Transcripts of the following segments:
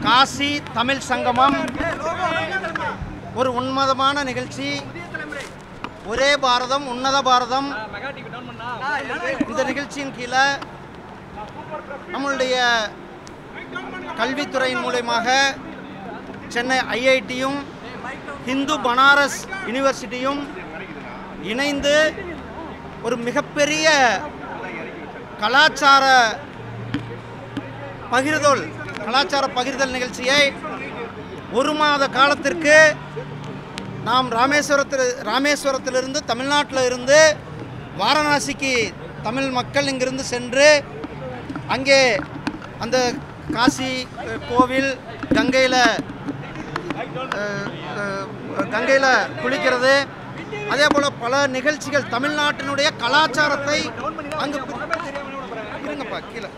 காசி தமிழ் சங்கமம் ஒரு உன்னதமான நிகழ்ச்சி. ஒரே பாரதம் உன்னத பாரதம் இந்த நிகழ்ச்சியின் கீழே நம்மளுடைய கல்வித்துறையின் மூலமாக சென்னை ஐஐடியும் இந்து பனாரஸ் யூனிவர்சிட்டியும் இணைந்து ஒரு மிகப்பெரிய கலாச்சார பகிர்தல் நிகழ்ச்சியை ஒரு மாத காலத்திற்கு நாம் ராமேஸ்வரத்திலிருந்து தமிழ்நாட்டில் இருந்து வாரணாசிக்கு தமிழ் மக்கள் இங்கிருந்து சென்று அங்கே அந்த காசி கோவில் கங்கையில் குளிக்கிறது, அதே போல் பல நிகழ்ச்சிகள் தமிழ்நாட்டினுடைய கலாச்சாரத்தை அங்கு இருங்கப்பா கீழே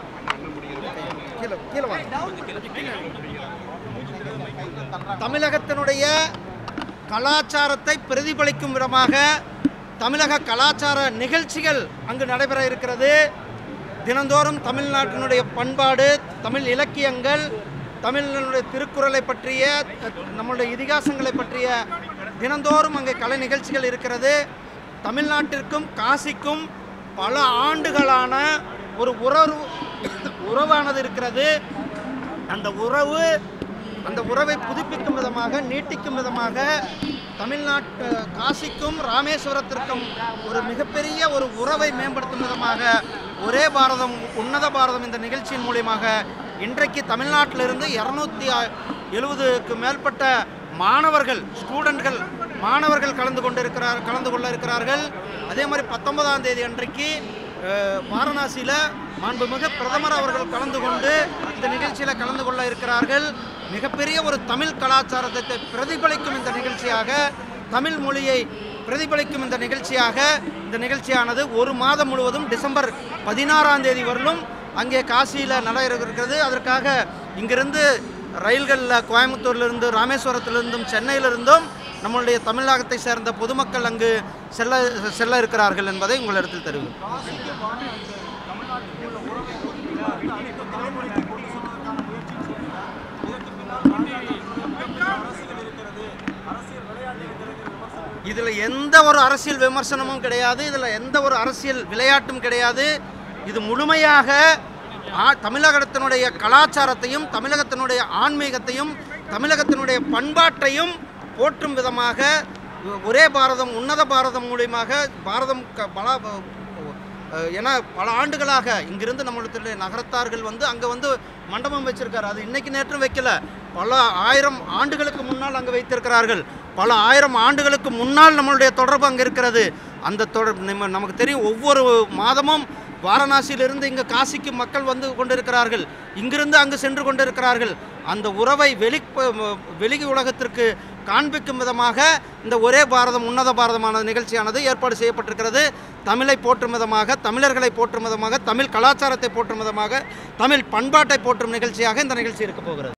தமிழகத்தினுடைய கலாச்சாரத்தை பிரதிபலிக்கும் விதமாக தமிழக கலாச்சார நிகழ்ச்சிகள் அங்கு நடைபெற இருக்கிறது. தினந்தோறும் தமிழ்நாட்டினுடைய பண்பாடு, தமிழ் இலக்கியங்கள், தமிழினுடைய திருக்குறளை பற்றிய நம்முடைய இதிகாசங்களை பற்றிய தினந்தோறும் அங்கே கலை நிகழ்ச்சிகள் இருக்கிறது. தமிழ்நாட்டிற்கும் காசிக்கும் பல ஆண்டுகளான ஒரு உறவானது இருக்கிறது. அந்த உறவை புதுப்பிக்கும் விதமாக, நீட்டிக்கும் விதமாக தமிழ்நாட்டு காசிக்கும் ராமேஸ்வரத்திற்கும் ஒரு மிகப்பெரிய ஒரு உறவை மேம்படுத்தும் விதமாக ஒரே பாரதம் உன்னத பாரதம் இந்த நிகழ்ச்சியின் மூலமாக இன்றைக்கு தமிழ்நாட்டிலிருந்து 270க்கு மேற்பட்ட மாணவர்கள் கலந்து கொள்ள இருக்கிறார்கள். அதே மாதிரி 19ஆம் தேதி அன்றைக்கு வாரணாசியில் மாண்புமிகு பிரதமர் அவர்கள் கலந்து கொண்டு இந்த நிகழ்ச்சியில் கலந்து கொள்ள இருக்கிறார்கள். மிகப்பெரிய ஒரு தமிழ் கலாச்சாரத்தை பிரதிபலிக்கும் இந்த நிகழ்ச்சியாக, தமிழ் மொழியை பிரதிபலிக்கும் இந்த நிகழ்ச்சியானது ஒரு மாதம் முழுவதும் டிசம்பர் 16ஆம் தேதி வரலும் அங்கே காசியில் நடைபெற இருக்கிறது. அதற்காக இங்கிருந்து ரயில்களில் கோயம்புத்தூர்லேருந்து, ராமேஸ்வரத்திலிருந்தும், சென்னையிலிருந்தும் நம்மளுடைய தமிழகத்தை சேர்ந்த பொதுமக்கள் அங்கு செல்ல இருக்கிறார்கள் என்பதை உங்களிடத்தில் தெரிவிக்கிறேன். இதில் எந்த ஒரு அரசியல் விமர்சனமும் கிடையாது, இதில் எந்த ஒரு அரசியல் விளையாட்டும் கிடையாது. இது முழுமையாக தமிழகத்தினுடைய கலாச்சாரத்தையும், தமிழகத்தினுடைய ஆன்மீகத்தையும், தமிழகத்தினுடைய பண்பாட்டையும் போற்றும் விதமாக ஒரே பாரதம் உன்னத பாரதம் மூலியமாக பாரதம் ஏன்னா பல ஆண்டுகளாக இங்கிருந்து நம்மளுடைய நகரத்தார்கள் அங்கே மண்டபம் வச்சிருக்காரு. அது இன்னைக்கு நேற்றும் வைக்கல, பல ஆயிரம் ஆண்டுகளுக்கு முன்னால் அங்கே வைத்திருக்கிறார்கள். பல ஆயிரம் ஆண்டுகளுக்கு முன்னால் நம்மளுடைய தொடர்பு அங்கே இருக்கிறது. அந்த தொடர்பு நமக்கு தெரியும். ஒவ்வொரு மாதமும் வாரணாசியிலிருந்து இங்கே காசிக்கு மக்கள் கொண்டிருக்கிறார்கள், இங்கிருந்து அங்கு சென்று கொண்டிருக்கிறார்கள். அந்த உறவை வெளி உலகத்திற்கு காண்பிக்கும் விதமாக இந்த ஒரே பாரதம் உன்னத பாரதமான நிகழ்ச்சியானது ஏற்பாடு செய்யப்பட்டிருக்கிறது. தமிழை போற்றும் விதமாக, தமிழர்களை போற்றும் விதமாக, தமிழ் கலாச்சாரத்தை போற்றும் விதமாக, தமிழ் பண்பாட்டை போற்றும் நிகழ்ச்சியாக இந்த நிகழ்ச்சி இருக்க போகிறது.